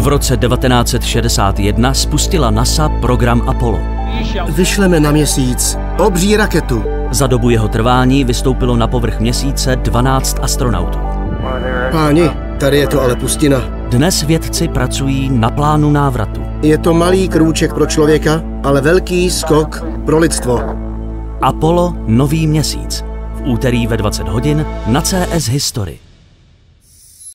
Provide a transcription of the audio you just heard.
V roce 1961 spustila NASA program Apollo. Vyšleme na Měsíc obří raketu. Za dobu jeho trvání vystoupilo na povrch Měsíce 12 astronautů. Páni, tady je to ale pustina. Dnes vědci pracují na plánu návratu. Je to malý krůček pro člověka, ale velký skok pro lidstvo. Apollo – Nový měsíc. V úterý ve 20 hodin na CS History.